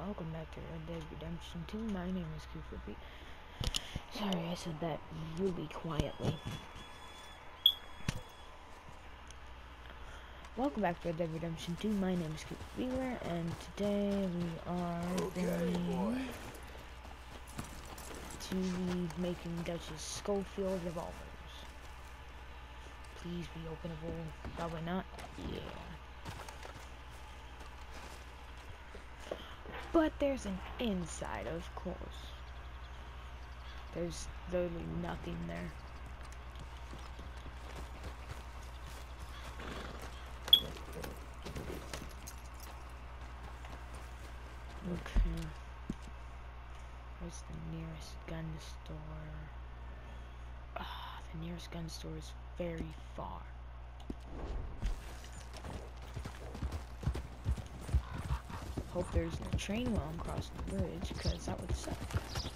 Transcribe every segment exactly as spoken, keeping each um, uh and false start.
Welcome back to Red Dead Redemption two. My name is Cooper B. Sorry, I said that really quietly. Welcome back to Red Dead Redemption two. My name is Cooper Beaver, and today we are okay, going boy. to be making Dutch's Schofield revolvers. Please be openable. Probably not. Yeah. But there's an inside, of course. There's literally nothing there. Okay. Where's the nearest gun store? Ah, the nearest gun store is very far. Hope there's no train while I'm crossing the bridge, because that would suck.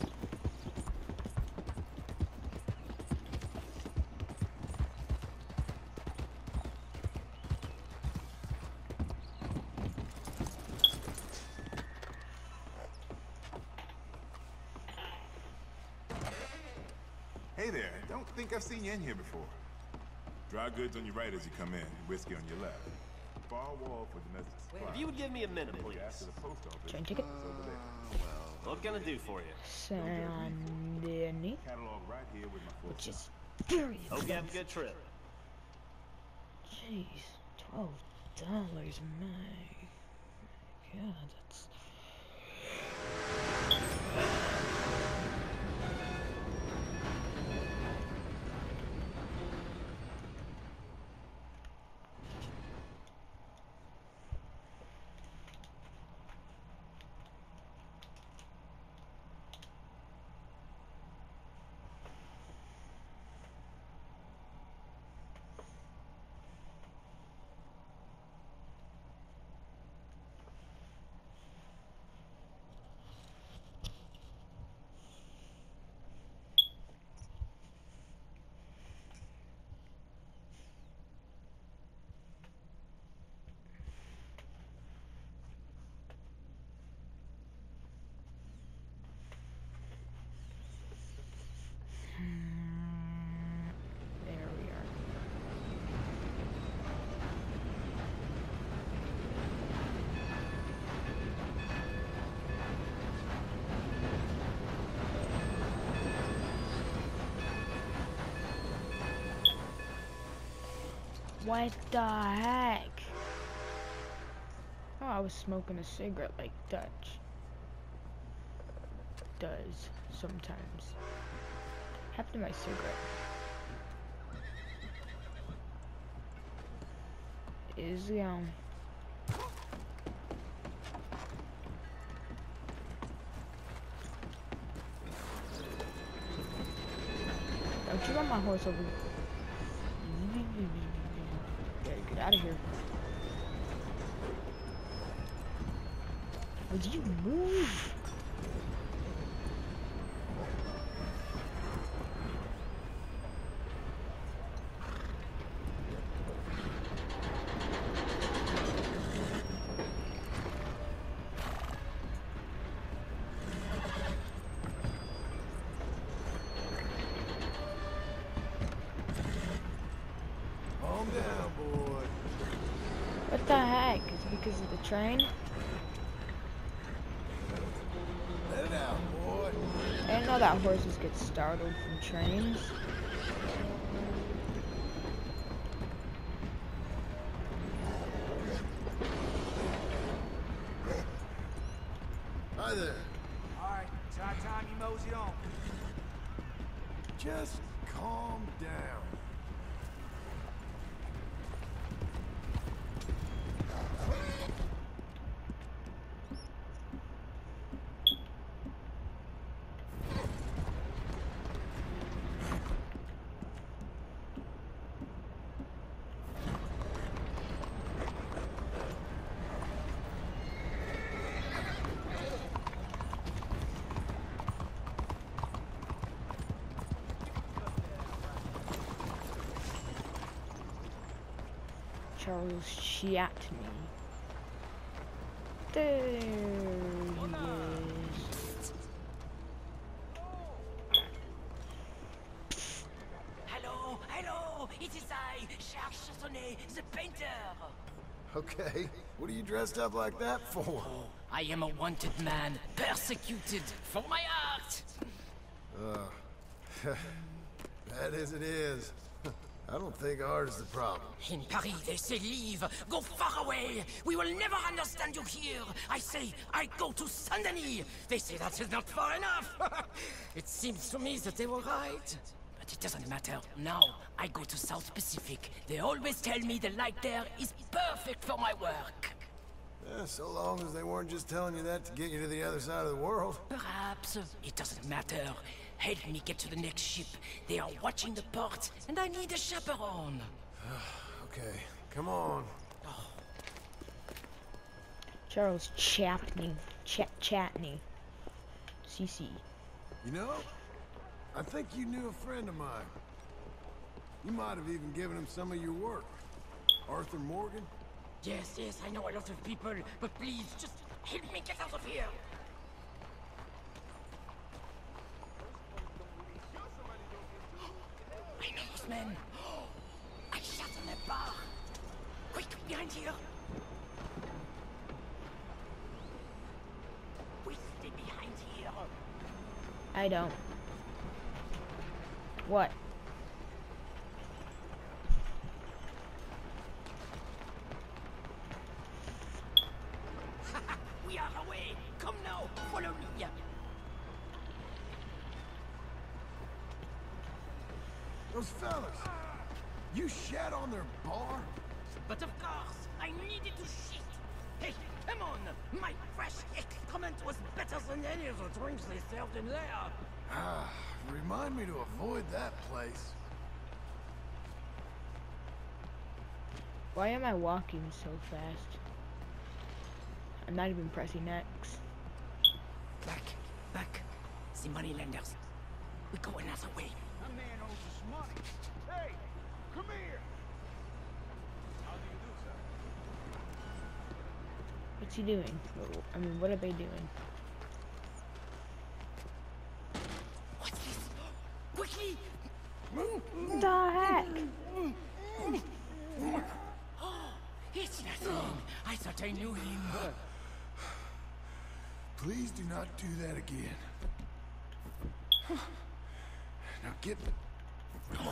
Hey there, don't think I've seen you in here before. Dry goods on your right as you come in, whiskey on your left. Far wall for domestic supplies. If you would give me a minute, please. Gas to the post office. Train ticket? It's over there. Well, what can I do for you? Sandy, Catalog right here with my full which is stop. very Hope you have a expensive. good trip. Jeez, twelve dollars, my God, that's. There we are. What the heck? Oh, I was smoking a cigarette like Dutch does sometimes. Happened to my cigarette. Is gone. Don't you run my horse over. Gotta get out of here. Would you move? Calm down, boy. What the heck? Is it because of the train? Let it out, boy. I didn't know that horses get startled from trains. Hi there. Alright, it's our time you mosey on. Just calm down. Charles Chatney. There you Okay, what are you dressed up like that for? I am a wanted man, persecuted for my art. Uh, bad as it is, I don't think art is the problem. In Paris, they say leave, go far away. We will never understand you here. I say, I go to Saint-Denis. They say that is not far enough. It seems to me that they were right. But it doesn't matter. Now, I go to South Pacific. They always tell me the light there is perfect for my work. Yeah, so long as they weren't just telling you that to get you to the other side of the world. Perhaps. It doesn't matter. Help me get to the next ship. They are watching the port, and I need a chaperone. Okay, come on. Charles Chapney. Ch Chatney. C C. You know, I think you knew a friend of mine. You might have even given him some of your work. Arthur Morgan? Yes, yes, I know a lot of people, but please, just help me get out of here. I know those men. I shot in that bar. Quick, behind here. We stay behind here. I don't. What? We are away. Come now, follow me. Those fellas, you shat on their bar? But of course, I needed to shit. Hey, come on! My fresh excrement was better than any of the drinks they served in there. Ah, remind me to avoid that place. Why am I walking so fast? I'm not even pressing X. Back, back. The moneylenders. We go another way. That man owes us money. Hey, come here. How do you do, sir? What's he doing? I mean, what are they doing? What's this? Quickly! The heck? Oh, it's nothing. I thought I knew him. Please do not do that again. Now get... Come on.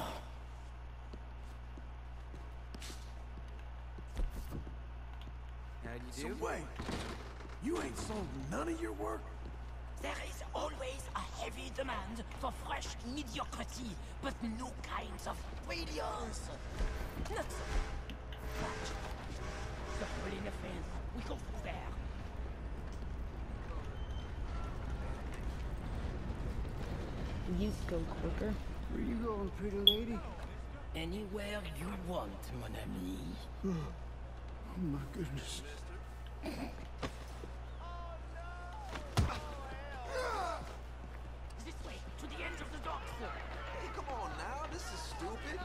How do So you do? wait, you ain't sold none of your work? There is always a heavy demand for fresh mediocrity, but no kinds of brilliance. Not so much. The hole in the fence. We go through there. You go quicker. Where you going, pretty lady? Anywhere you want, mon ami. Oh my goodness. This way, to the end of the docks. Hey, come on now, this is stupid.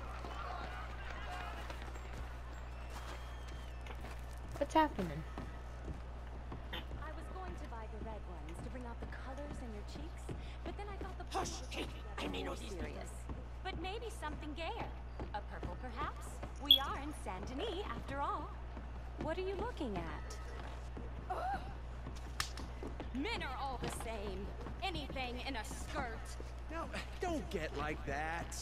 What's happening? I was going to buy the red ones to bring out the colors in your cheeks, but then I thought the Hush, purple Kate, I may know was these serious. But maybe something gayer. A purple, perhaps? We are in Saint Denis, after all. What are you looking at? Men are all the same. Anything in a skirt. No, don't get like that.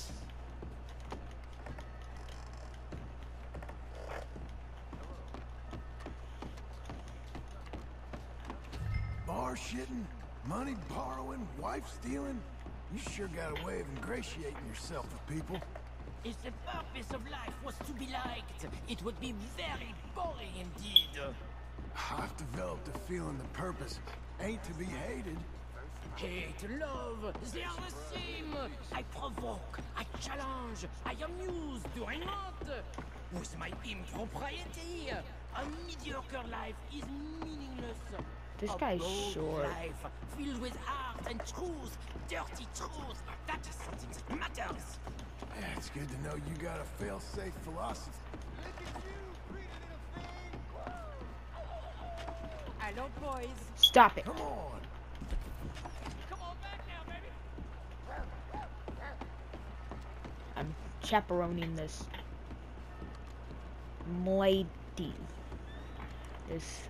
Bar shitting, money borrowing, wife stealing? You sure got a way of ingratiating yourself with people. If the purpose of life was to be liked, it would be very boring indeed. I've developed a feeling the purpose ain't to be hated. Hate, love, they are the same. I provoke, I challenge, I amuse, do I not? With my impropriety, a mediocre life is meaningless. This A guy's bold short. life filled with art and truth, dirty truth, that is something that matters. Yeah, it's good to know you got a fail-safe philosophy. Hello, boys. Stop it. Come on. Come on back now, baby. I'm chaperoning this lady. This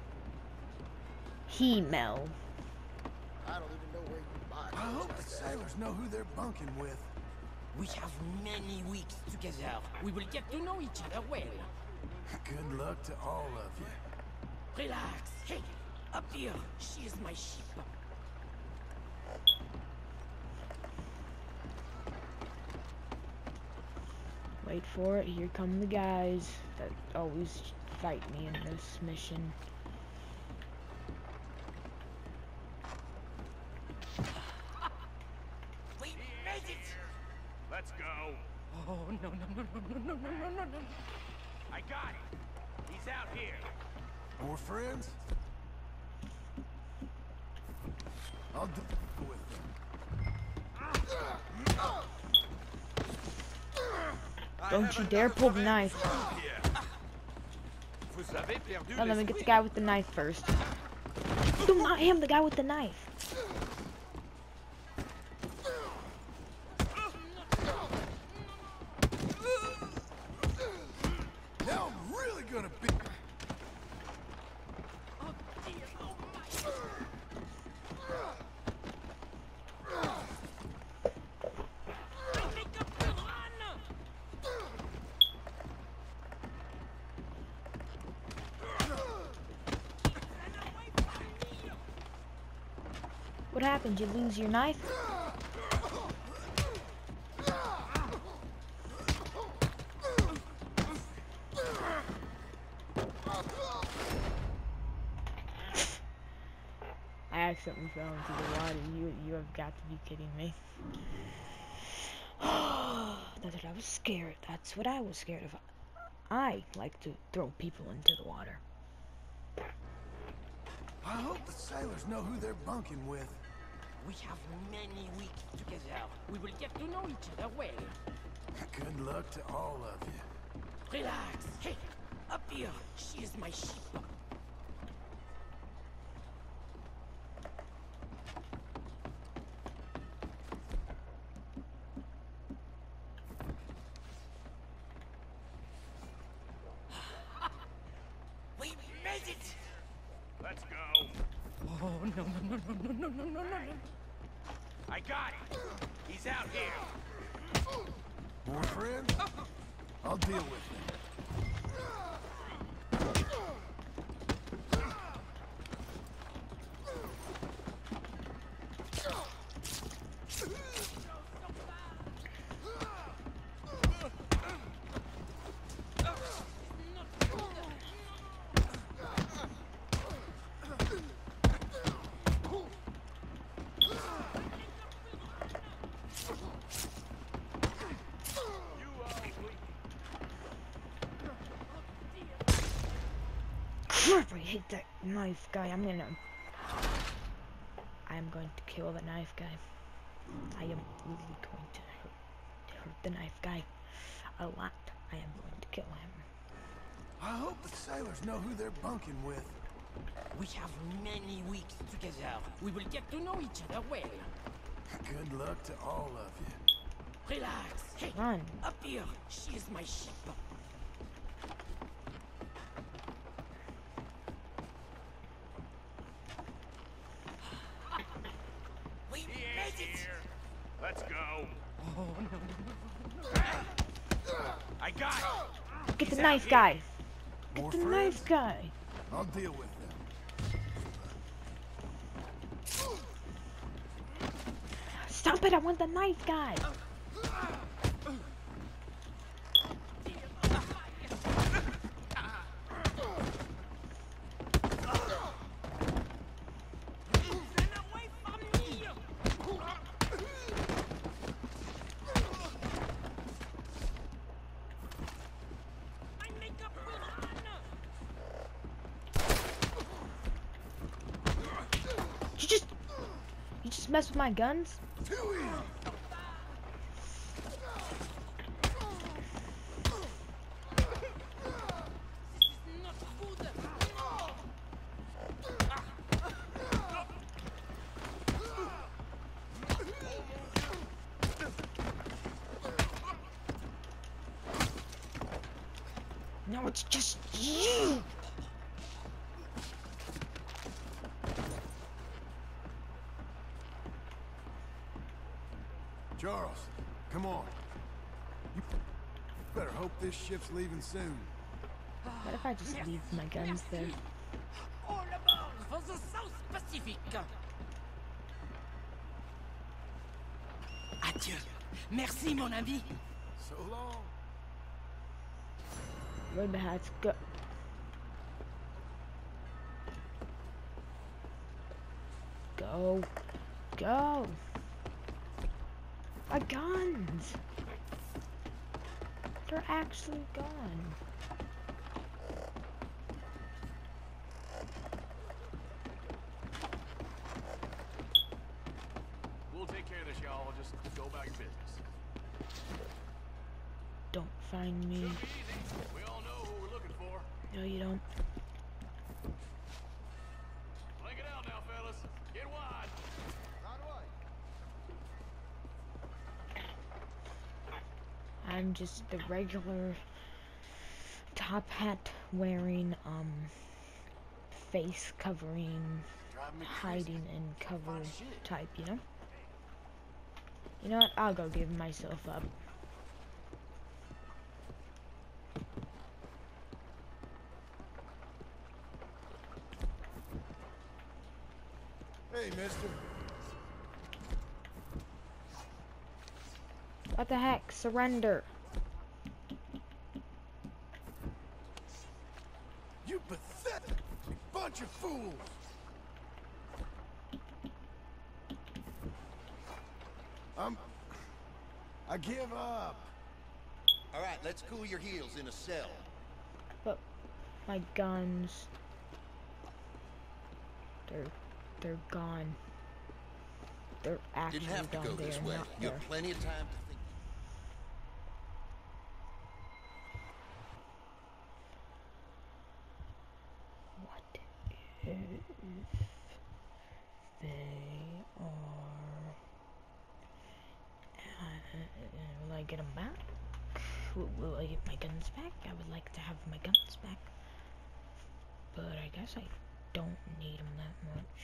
he-mel. I don't even know where you buy. I hope the sailors know who they're bunking with. We have many weeks together. We will get to know each other well. Good luck to all of you. Relax. Hey, up here. She is my ship. Wait for it. Here come the guys that always fight me in this mission. We made it! Let's go. Oh, no, no, no, no, no, no, no, no, no, no. I got it. He's out here. More friends? I'll do with them. Don't you dare pull the knife. Vous avez perdu Oh, let me get the guy with the knife first. No, not him, the guy with the knife. Now I'm really gonna be. What happened? You lose your knife? I accidentally fell into the water. You you have got to be kidding me. That's what I was scared. That's what I was scared of. I like to throw people into the water. I hope the sailors know who they're bunking with. We have many weeks together. We will get to know each other well. Good luck to all of you. Relax. Hey, up here. She is my ship. We made it! Let's go. Oh, no, no, no, no, no, no, no, no, no. I got it. He's out here. More friends? I'll deal with them. Crap, I hate that knife guy. I'm gonna... I am going to kill the knife guy. I am really going to hurt, hurt the knife guy a lot. I am going to kill him. I hope the sailors know who they're bunking with. We have many weeks together. We will get to know each other well. Good luck to all of you. Relax. Hey, Run. up here. She is my ship. We made it! Let's go. Oh, no, no, no, no. I got it. Get the He's knife out guy. More Get the friends? knife guy. I'll deal with them. Stop it, I want the knife guy. You just... You just mess with my guns? Too easy. No, it's just you. Charles, come on. You better hope this ship's leaving soon. What if I just leave my guns there? All aboard for the South Pacific. Adieu. Merci, mon ami. So long. Where the heck go? Go. Go. My guns. They're actually gone. We'll take care of this, y'all. Just go about your business. Don't find me. Easy. We all know who we're looking for. No, you don't. Blank it out now, fellas. Get wide. Right away. I'm just the regular top hat wearing, um, face covering, hiding and cover type, you know? You know what? I'll go give myself up. Hey, mister. What the heck? Surrender. You pathetic bunch of fools. I'm... I give up. All right, let's cool your heels in a cell. But my guns, they're they're gone. They're actually Didn't have to gone. go this They're way. not You there. have plenty of time to think. What if they are? Uh, will I get them back? Will, will I get my guns back? I would like to have my guns back, but I guess I don't need them that much.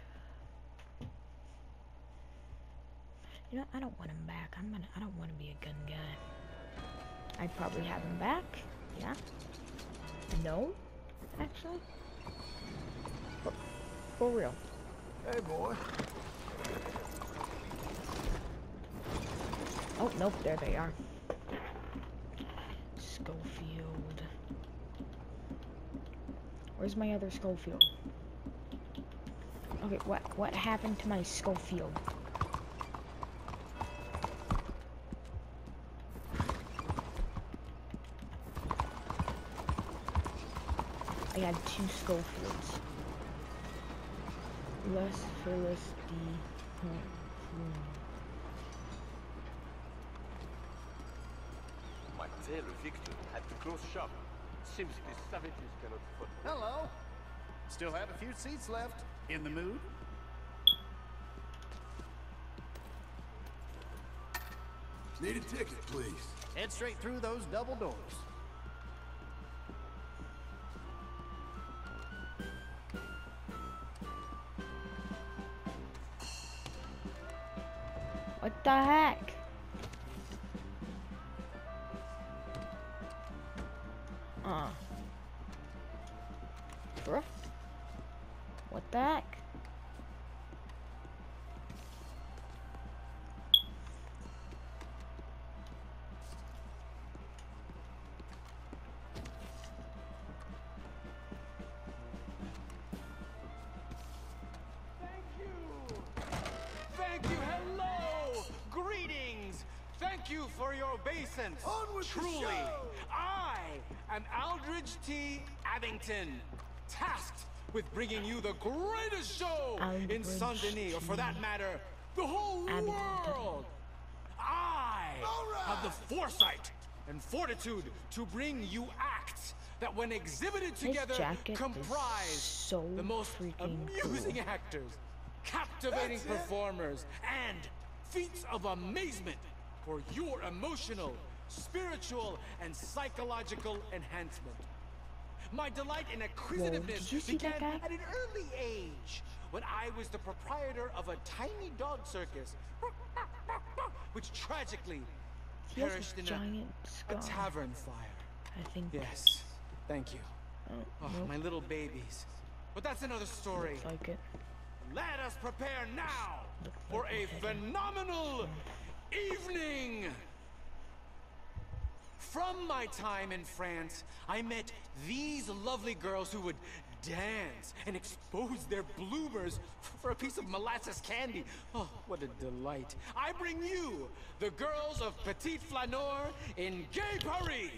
You know, I don't want him back. I'm gonna. I don't want to be a gun guy. I'd probably have him back. Yeah. No, actually. For, for real. Hey, boy. Oh nope, there they are. Schofield. Where's my other Schofield? Okay, what what happened to my Schofield? I had two Schofields. Less for less D. My tale Victor had to close shop. Seems the savages cannot follow. Hello. Still have a few seats left. In the mood? Need a ticket, please. Head straight through those double doors. What the heck? Uh. Bruh. What the heck? Thank you, hello! Greetings! Thank you for your obeisance. On with the Truly, show! I am Aldridge T. Abington, tasked with bringing you the greatest show in Aldridge Saint-Denis, or for that T. matter, the whole Abington. world. I All right. have the foresight and fortitude to bring you acts that, when exhibited together, jacket is comprise so the most freaking amusing cool. actors, captivating That's it. performers, and feats of amazement for your emotional, spiritual, and psychological enhancement. My delight in acquisitiveness did you see that began guy? at an early age when I was the proprietor of a tiny dog circus which tragically He has perished a in giant a, scar. a tavern fire. I think. Yes, thank you. Oh, Oh, nope. my little babies. But that's another story. Looks like it. Let us prepare now Looks for like a it. phenomenal evening. From my time in France, I met these lovely girls who would dance and expose their bloomers for a piece of molasses candy. Oh, what a delight. I bring you the girls of Petit Flaneur in Gay Paris.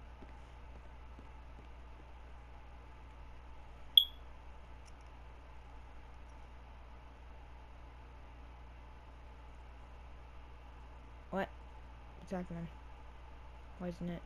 What? What's happening? Why isn't it?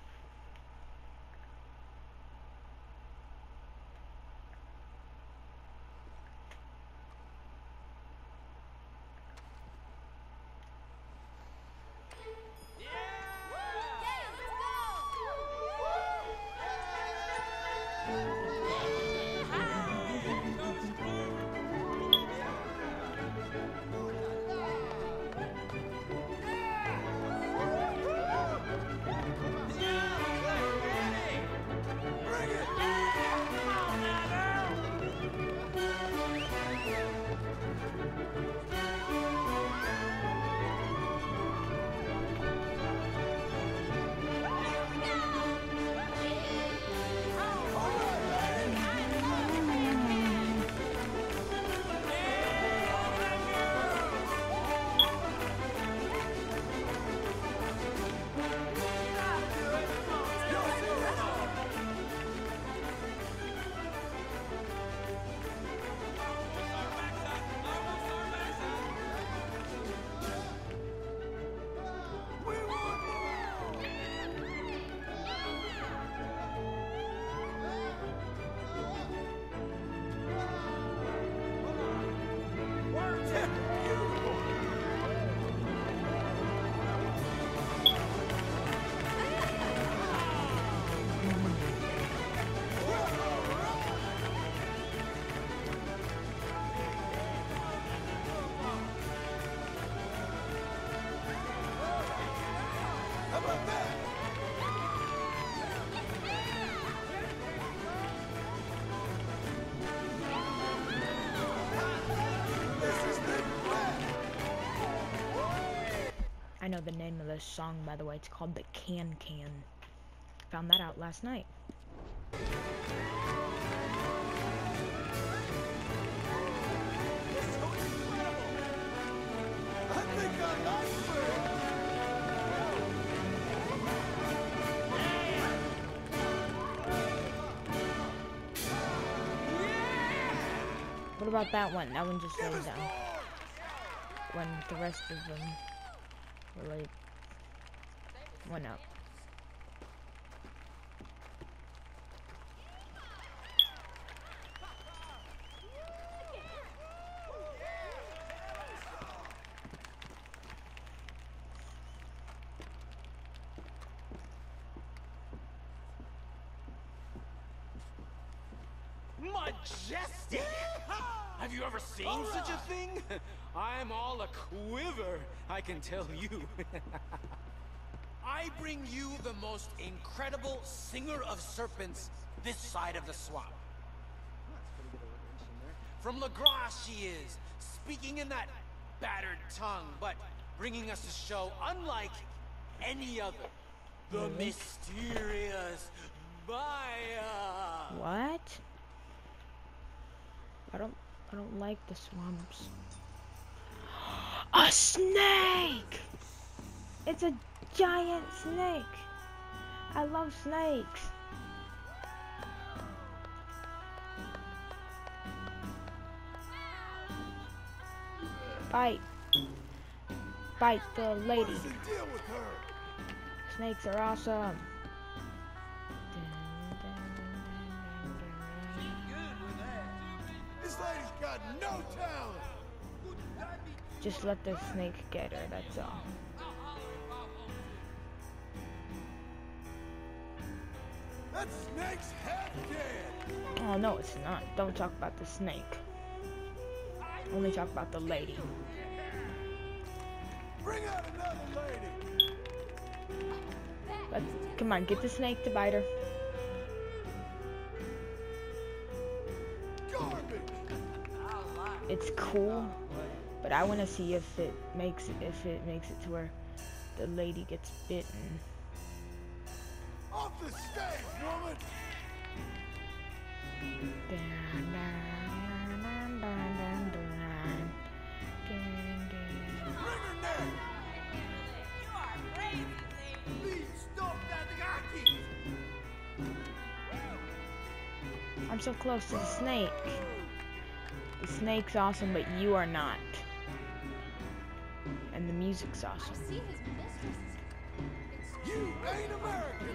I know the name of this song, by the way. It's called the Can Can. Found that out last night. What about that one? That one just laid down. When the rest of them were like went up. Majestic! Have you ever seen such a thing? I'm all a quiver, I can tell you. I bring you the most incredible singer of serpents this side of the swamp. From Lagrange she is, speaking in that battered tongue, but bringing us a show unlike any other. The Really? mysterious Maya. What? I don't I don't like the swamps. A snake! It's a giant snake. I love snakes. Bite. Bite the lady. What is the deal with her? Snakes are awesome. This lady's got no talent. Just let the snake get her, that's all. That snake's half dead. Oh, no, it's not. Don't talk about the snake. Only talk about the lady. Bring out another lady. Let's, come on, get the snake to bite her. Garbage. It's cool, but I want to see if it makes if it makes it to where the lady gets bitten. Off the stage, woman. Dun, dun, dun, dun, dun, dun. Dun, dun. Bring her neck. You are crazy, Lee. Stop that Iraqi. I'm so close to the snake. The snake's awesome, but you are not. And the music's awesome. I see his mistress is here. You ain't American.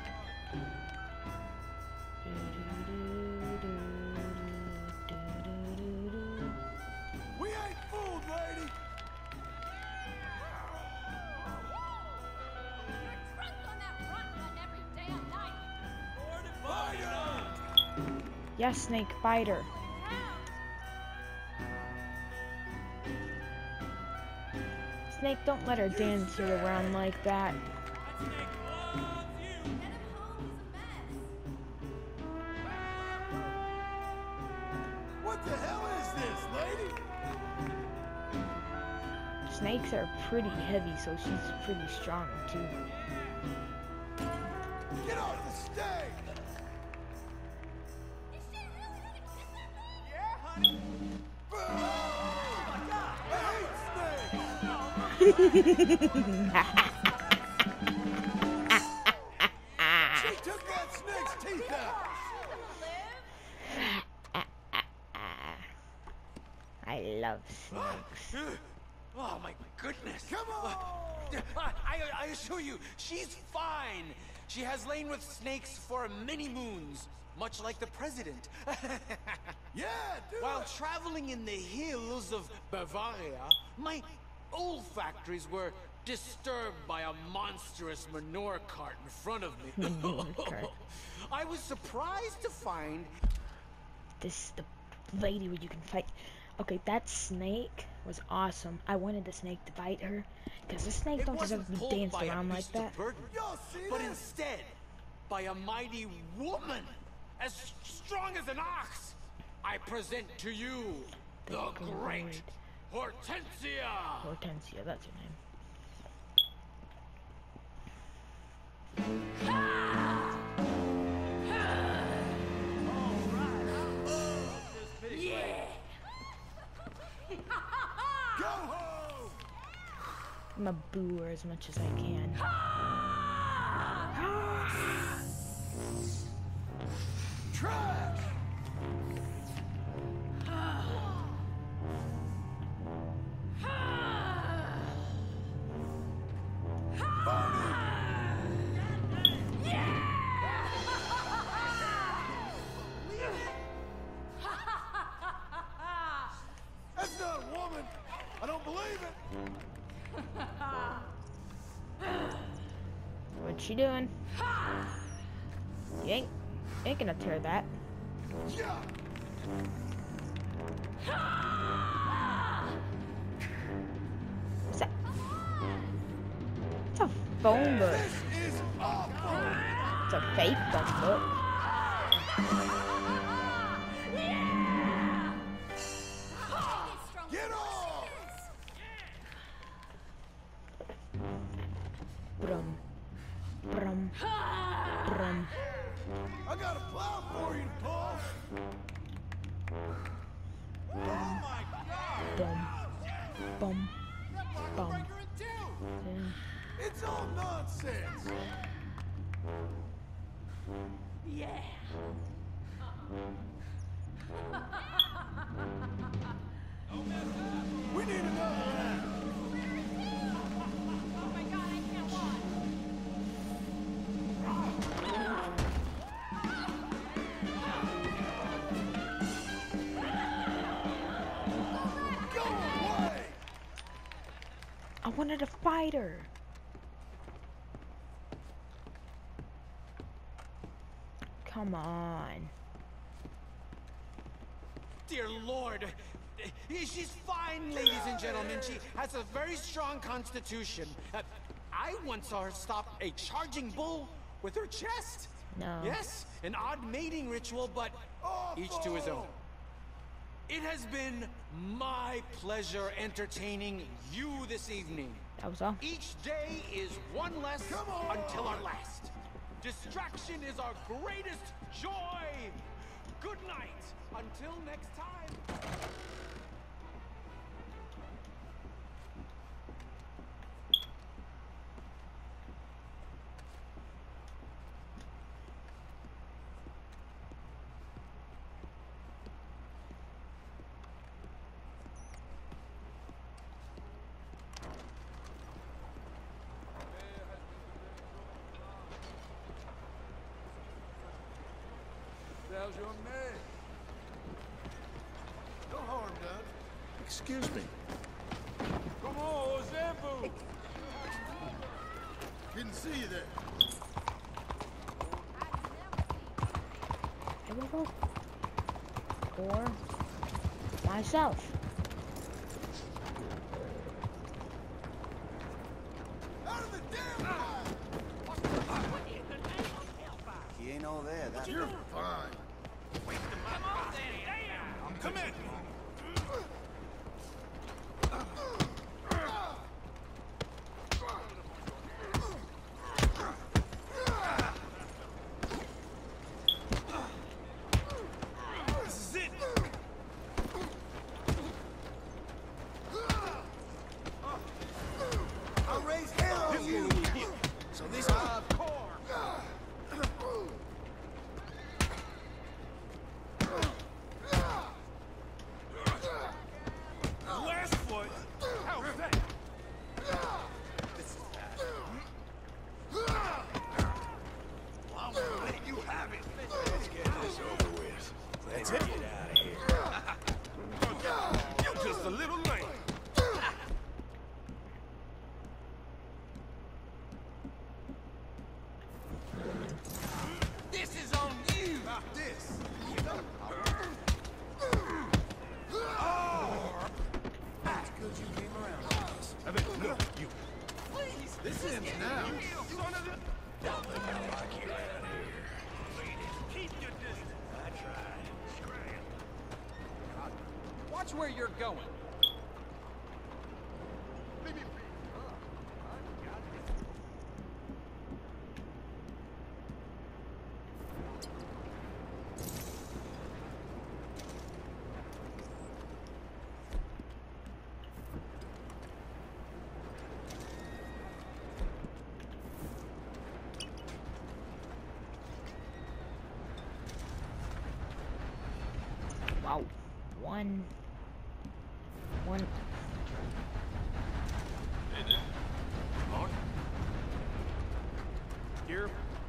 We ain't fooled, lady. You're drunk on that rotten every damn night. Fight her. Yes, snake, bite her. Snake, don't let her dance you around like that. What the hell is this, lady? Snakes are pretty heavy, so she's pretty strong too. Get off the stage. She took that snake's teeth out. I love snakes. Oh my goodness! Come on! I, I, I assure you, she's fine. She has lain with snakes for many moons, much like the president. Yeah, do While it. traveling in the hills of Bavaria, my olfactories were disturbed by a monstrous manure cart in front of me. cart. I was surprised to find This is the lady where you can fight. Okay, that snake was awesome. I wanted the snake to bite her, because the snake it don't deserve wasn't to be pulled danced by a around like beast that. of burden, Y'all see but that? instead by a mighty woman as strong as an ox. I present to you the, The great great Hortensia. Hortensia, that's her name. Go home. I'm gonna boo her as much as I can. Trash. That's not a woman. I don't believe it. What's she doing? You ain't, ain't gonna tear that. Yeah. What's that? It's a phone book. This is awful. It's a fake phone book. Get off. Brum. Brum. Brum. I got a plow for you to pull. Bum. Bum. Bum. Yeah. It's all nonsense. Yeah. We need another round. Oh my god, I can't watch. Go away. I wanted to fight her. Come on. Dear Lord, she's fine, ladies and gentlemen. She has a very strong constitution. Uh, I once saw her stop a charging bull with her chest. No. Yes, an odd mating ritual, but each to his own. It has been my pleasure entertaining you this evening. That was all. Each day is one less until our last. Distraction is our greatest joy. Good night. Until next time. How's your name? No harm done. Excuse me. Come on, Zambu! Didn't see you there. Here we go. Or myself. Out of the damn fire! He ain't all there. That's You're fine. Come in! This is it! I'll raise hell on you! So this uh, Last foot! How's that? I'm gonna let you have it. Let's get this over with. Let's get out of here. You're just a little lame. This is on you! Not this! That's good you came around. I think, look, you. Please, this ends now. You one of them? Don't think I like you out here. Keep your distance. I tried. Watch where you're going. Leave me be. Wow. One. One. Hey there. Come on. Here.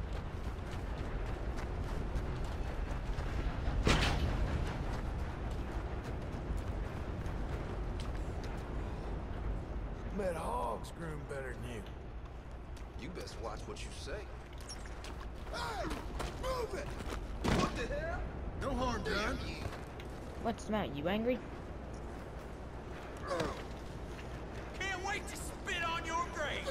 Met hogs groom better than you. You best watch what you say. Hey! Move it! What the hell? No harm done. What's the matter? You angry? Can't wait to spit on your grave.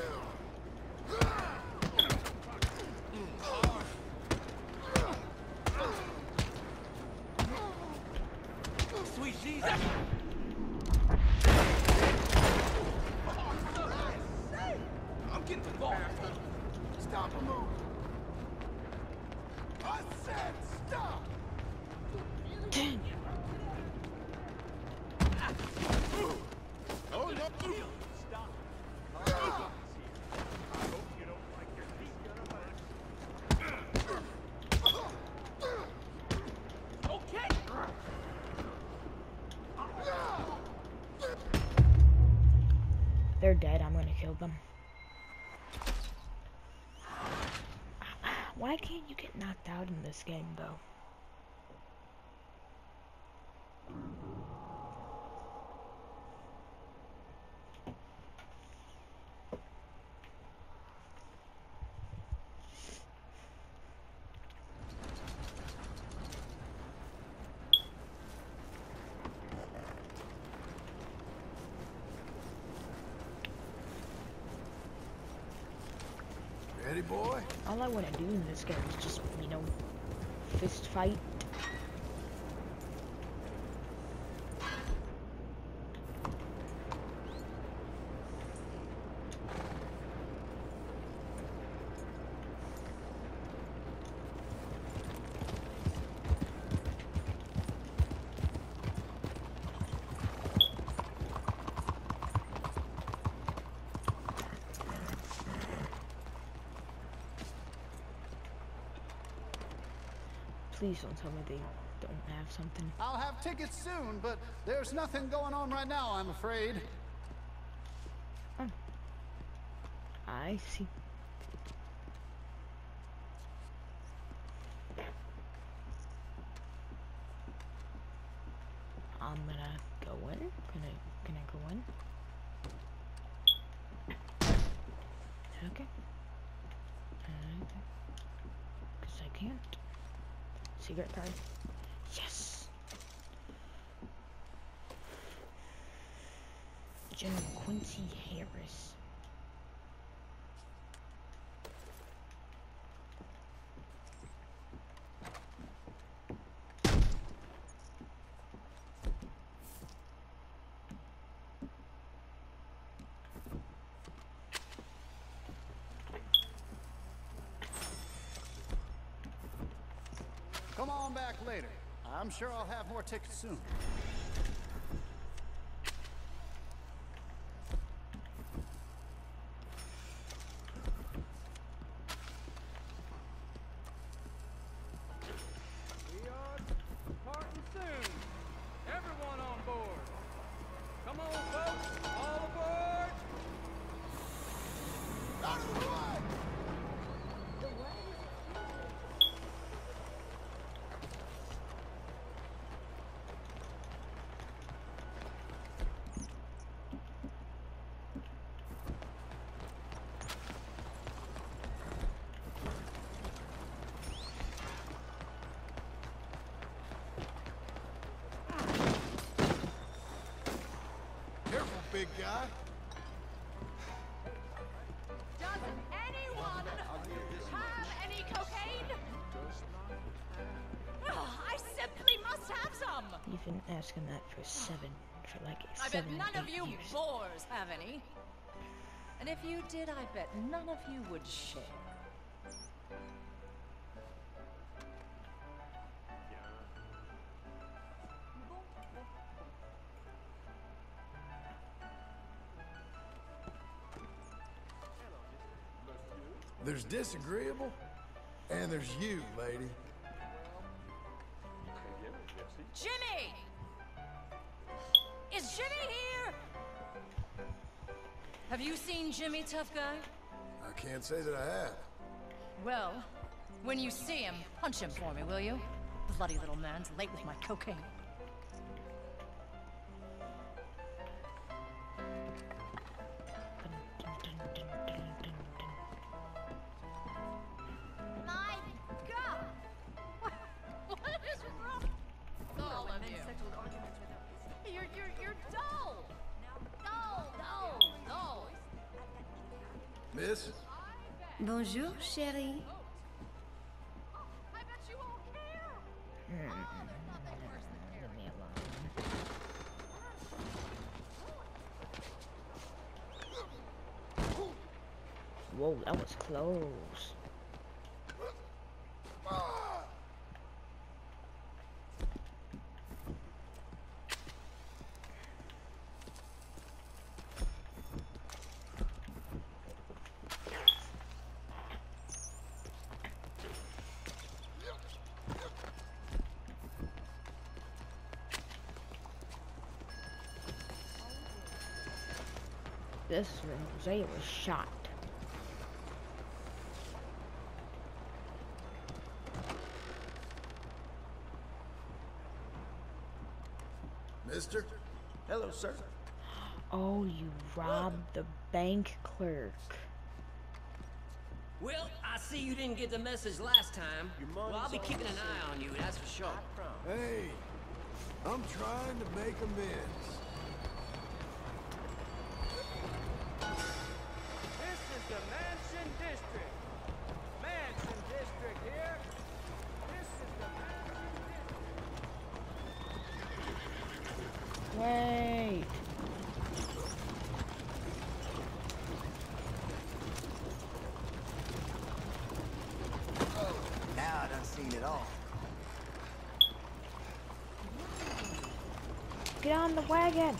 Sweet Jesus! I'm getting the ball. Stop a move. I said stop! Dang. Oh, no. Stop. Ah! I hope you don't like your feet gonna Okay. They're dead. I'm gonna kill them. Why can't you get knocked out in this game, though? boy. All I want to do in this game is just, you know, fist fight. Please don't tell me they don't have something. I'll have tickets soon, but there's nothing going on right now, I'm afraid. Oh. I see. I'm gonna go in. Gonna, can I go in? Okay. Because I can't. Secret card. Yes! General Quincy Harris. Come on back later. I'm sure I'll have more tickets soon. We are departing soon. Everyone on board. Come on, folks. All aboard. Out of the way! Careful, big guy. Does anyone have any cocaine? Oh, I simply must have some. You've been asking that for seven, for like I bet seven, none of eight you years. boars have any. And if you did, I bet none of you would share. There's disagreeable, and there's you, lady. Jimmy! Is Jimmy here? Have you seen Jimmy, tough guy? I can't say that I have. Well, when you see him, punch him for me, will you? Bloody little man's late with my cocaine. My God! What, what is wrong? All of you. You're, you're, you're dull! Dull, dull, dull! Miss? Bonjour, chérie. I bet you all care! Leave me alone. Whoa, that was close. This is where Hosea was shot. Mister? Hello, sir. Oh, you robbed the bank clerk. Well, I see you didn't get the message last time. Well, I'll be keeping an eye on you, that's for sure. Hey, I'm trying to make amends. This is the Mansion District. Wait. Now I done seen it all. Get on the wagon.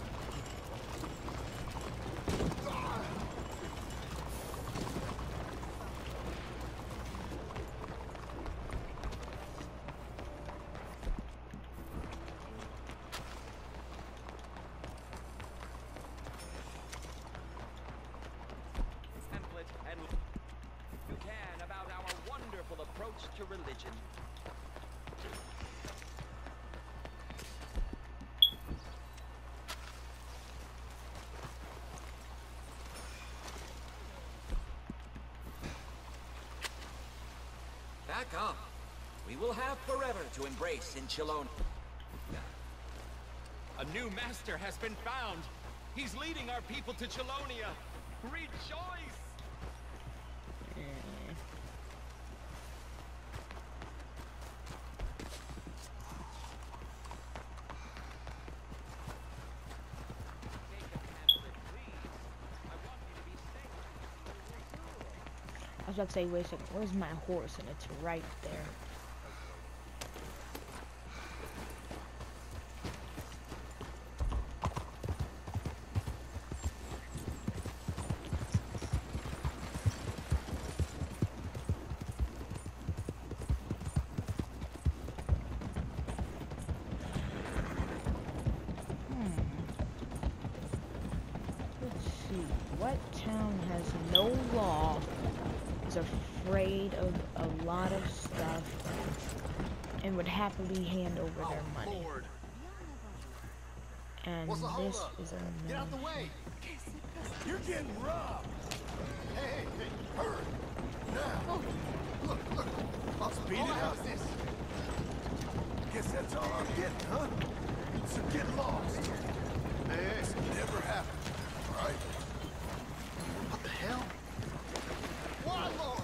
Pamphlet and you can about our wonderful approach to religion. Back up. We will have forever to embrace in Chilone. A new master has been found. He's leading our people to Chelonia. Rejoice! I was about to say, wait a second, where's my horse? And it's right there. Hmm. Let's see, what town has no law, is afraid of a lot of stuff, and would happily hand over their money. And What's the hold this up? is a Get out the way! You're getting robbed! Hey, hey, hey, hurry! Now! Look, look! I'll speed it up! This? Guess that's all I'm getting, huh? So get lost! This never happened, alright? What the hell? Why, Lord?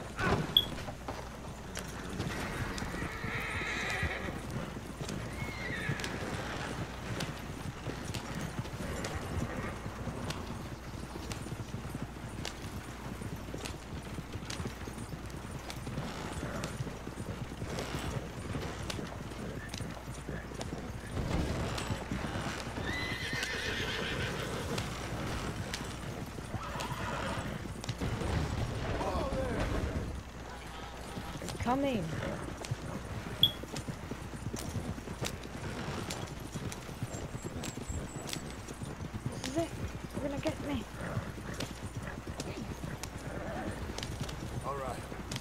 Coming. This is it. You're gonna get me. All right.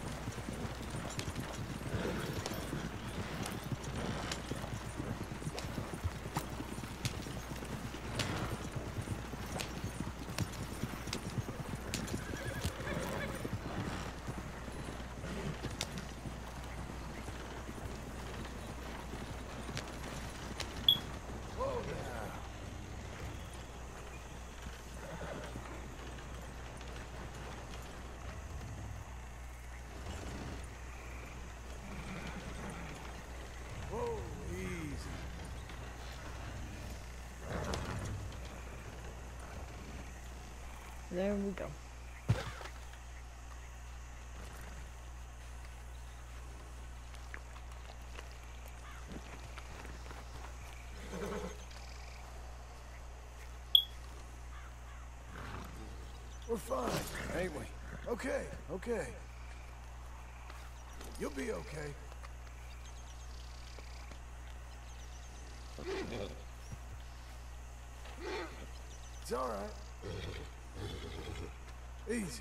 Whoa, easy. There we go. We're fine, ain't we? Okay, okay. You'll be okay. It's all right. Easy.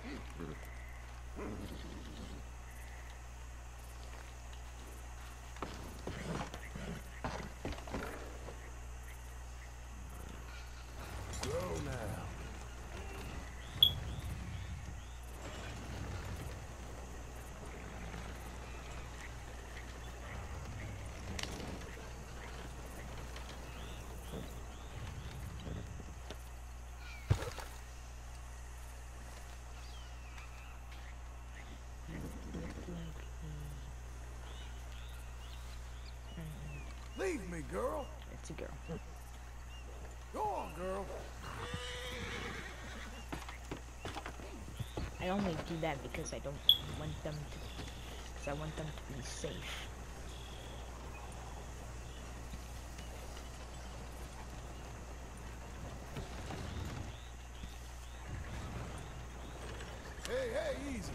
Slow now. Leave me, girl. If It's a girl. Go on, girl. I only do that because I don't want them to, because I want them to be safe. Hey, hey, easy.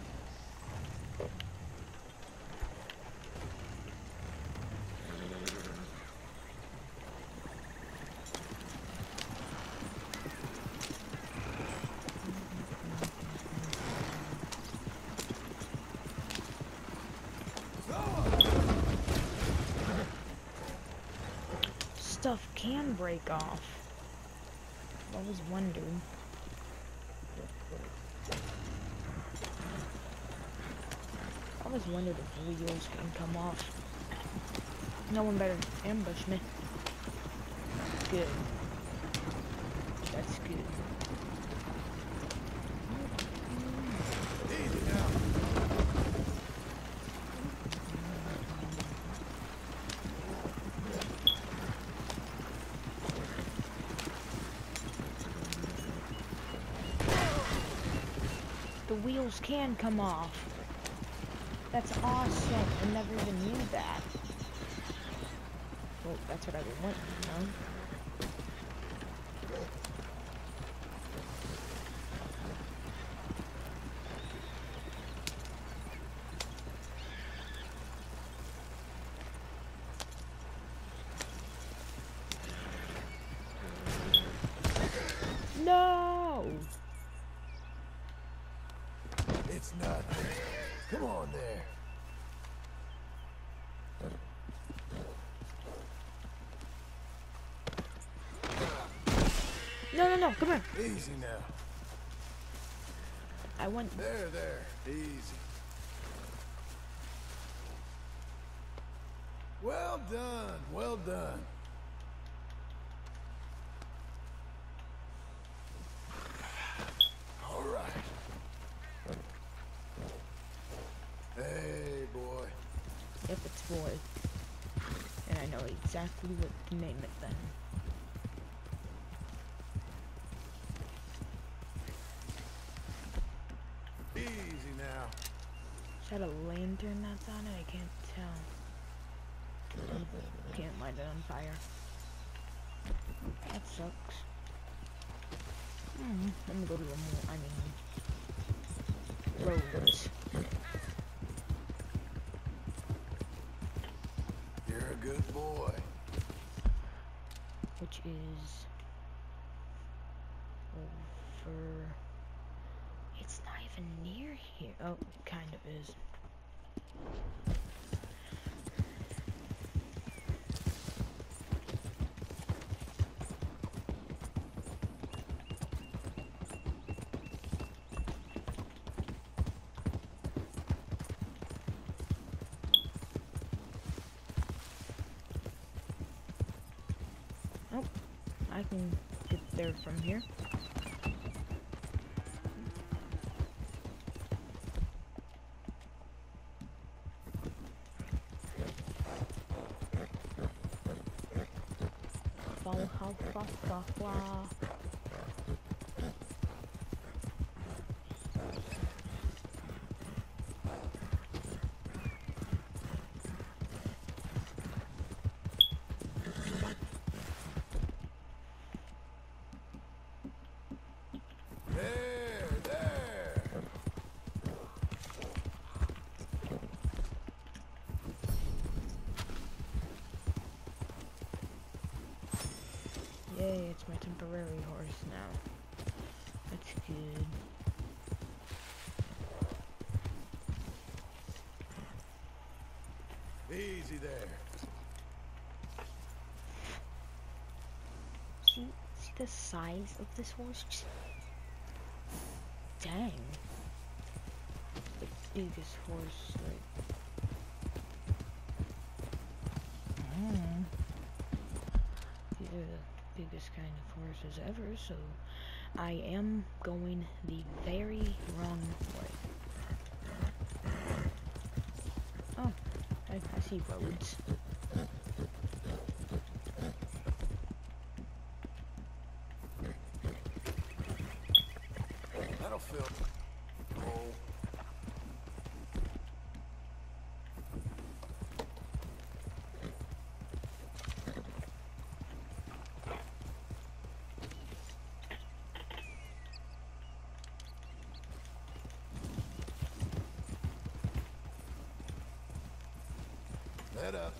Stuff can break off. I always wondered. I always wondered if wheels can come off. No one better ambush me. Good. That's good. Easy now. The wheels can come off. That's awesome. I never even knew that. Well, that's what I would want, you know? No! It's nothing. Come on there. No, no, no, come here. Easy now. I want... There, there. Easy. Well done. Well done. All right. Hey, boy. Yep, it's boy. And I know exactly what to name it then. Easy now. Is that a lantern that's on it? I can't tell. Can't light it on fire. That sucks. Hmm, let me go to a more, I mean, roads. You're a good boy. Which is over. It's not even near here. Oh, it kind of is. Oh, I can get there from here. There, there. Yay, it's my temporary horse now. That's good. Easy there. See, see the size of this horse? Just dang. The biggest horse, like. Mm. These are the biggest kind of horses ever, so I am going the very wrong way. Oh, I, I see roads. Phil. Oh. Head up.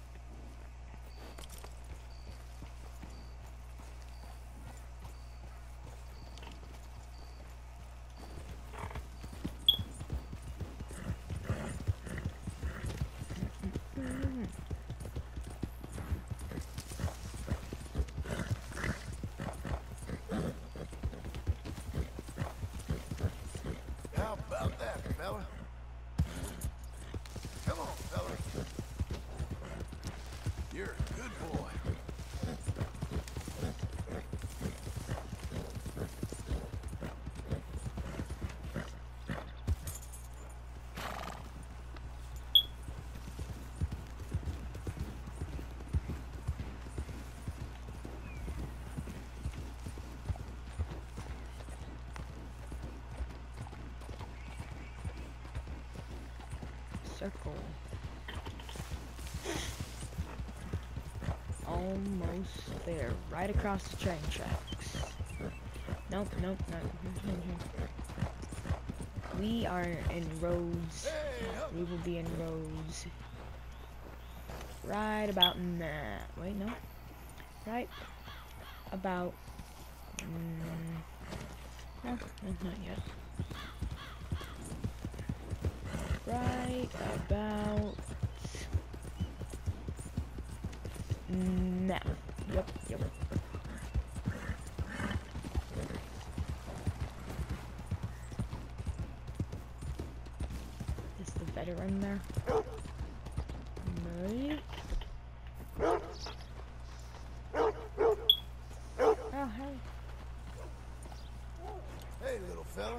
How about that, fella? Come on, fella. You're a good boy. Circle. Almost there. Right across the train tracks. Nope, nope, nope. We are in Rhodes. We will be in Rhodes. Right about now. Wait, no. Right about. Mm, no, no, not yet. Right about now. Yep, yep. Is the veteran there? No. Oh, hey. Hey, little fella.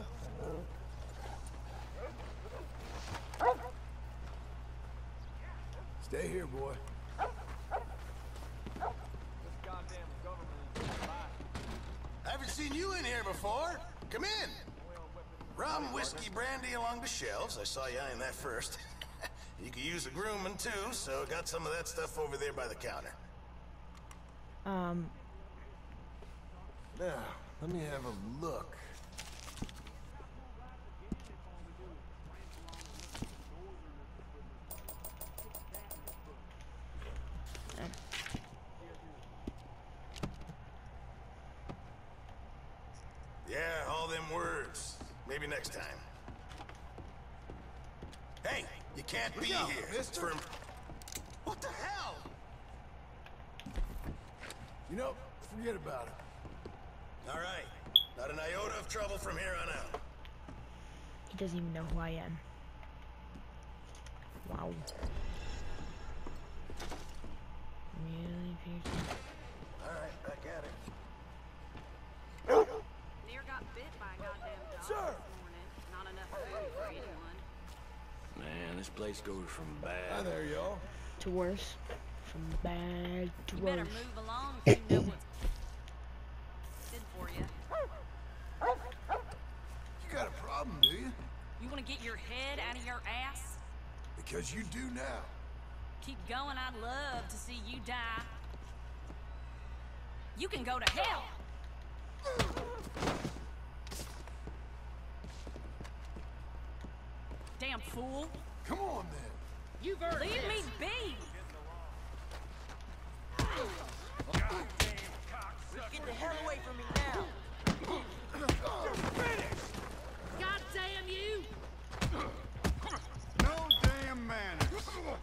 Stay here, boy. I haven't seen you in here before. Come in. Rum, whiskey, brandy along the shelves. I saw you eyeing that first. You could use a grooming too, so got some of that stuff over there by the counter. Um. Now, let me have a look. Yeah, all them words. Maybe next time. Hey, you can't be Look out, here. It's mister. for... What the hell? You know, forget about it. All right. Not an iota of trouble from here on out. He doesn't even know who I am. Wow. Really, Pearson? All right, back at it. Near got bit by a goddamn dog Sir. this morning. Not enough food for anyone. Man, this place goes from bad. Hi there, y'all. To worse. From bad to You worse. better move along if you know what's good for you. You got a problem, do you? You want to get your head out of your ass? Because you do now. Keep going, I'd love to see you die. You can go to hell! Damn fool! Come on, then. You've earned Leave this. me be! Get the hell away from me now! You're finished! God damn you! No damn manners.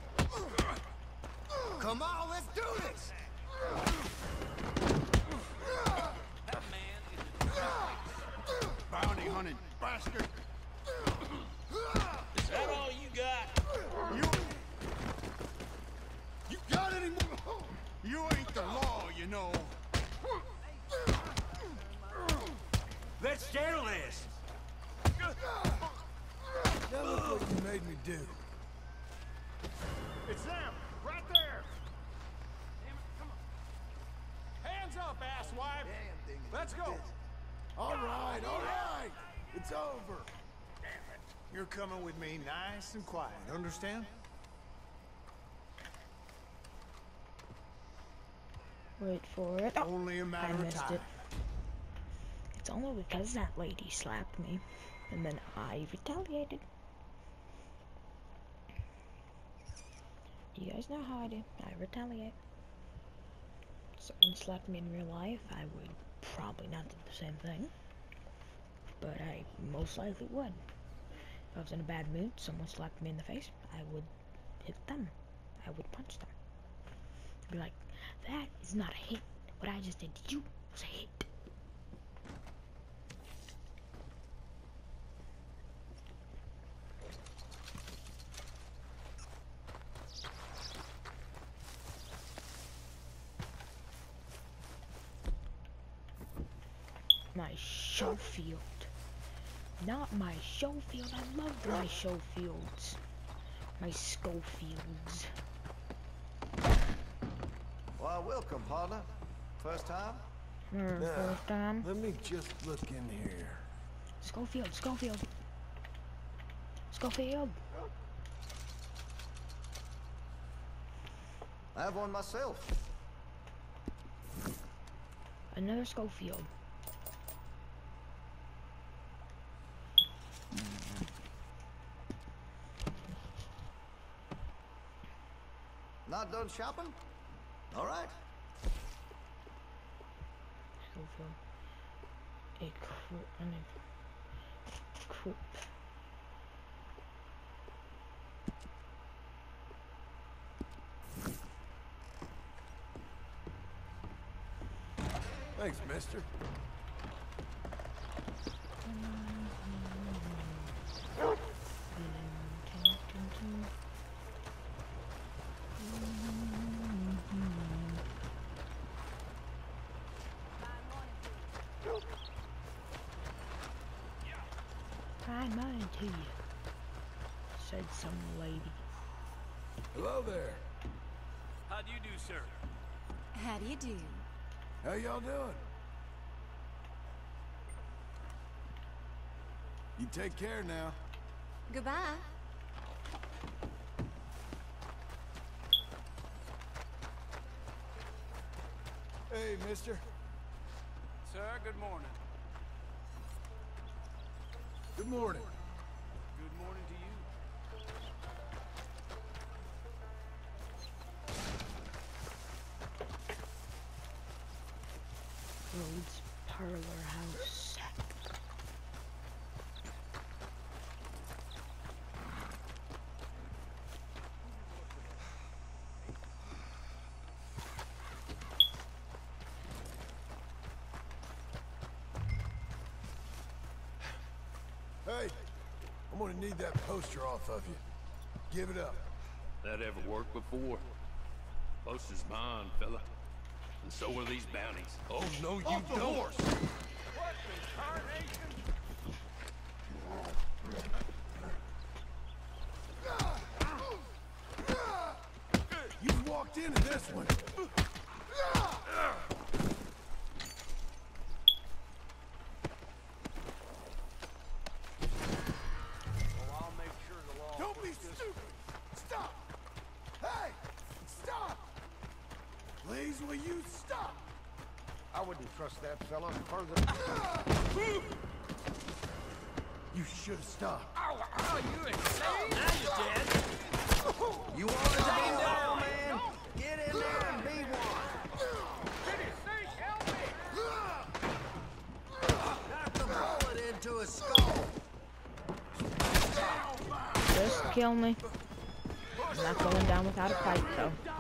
Come on, let's do this. That man is a Bounty hunting bastard. Is that all you got? You... You got any more? You ain't the law, you know. Let's settle this. Now look what you made me do. It's them, right there. Damn it, come on. Hands up, asswipe. Let's go. All right, all right. It's over. Damn it. You're coming with me nice and quiet, understand? Wait for it. Oh, only a matter I of missed time. it. It's only because that lady slapped me, and then I retaliated. You guys know how I do. I retaliate. If someone slapped me in real life, I would probably not do the same thing. But I most likely would. If I was in a bad mood, someone slapped me in the face, I would hit them. I would punch them. I'd be like, that is not a hit. What I just did to you was a hit. My Schofield. Not my Schofield. I love my Schofields. My Schofields. Well, welcome, partner. First time? Mm, Now, first time. let me just look in here. Schofield, Schofield. Schofield. I have one myself. Another Schofield. Not done shopping? All right. Schofield. A cr I mean, cr Thanks, mister. Fine money to you, said some lady. Hello there. How do you do, sir? How do you do? How y'all doing? You take care now. Goodbye. Hey, mister. Sir, good morning. Good morning. Good morning to you. Rhodes Parlor House. Hey, I'm gonna need that poster off of you. Give it up. That ever worked before? Poster's mine, fella. And so are these bounties. Oh, no, you Off the don't! horse! What the tarnation? You walked into this one. Well, I'll make sure the law... Don't be stupid! Stop! Hey! Stop! Please, will you stop? I wouldn't trust that fella further. You should have stopped. Ow, ow, you insane? Now you're dead. You want to be down, man? Get in there and be one. Pretty safe, help me! Knock the bullet into his skull. Just kill me. I'm not going down without a fight, though.